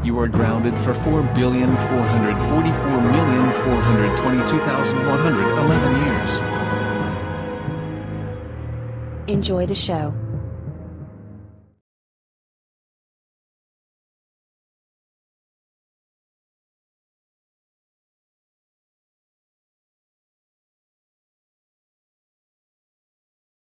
You are grounded for 4,444,422,111 years. Enjoy the show.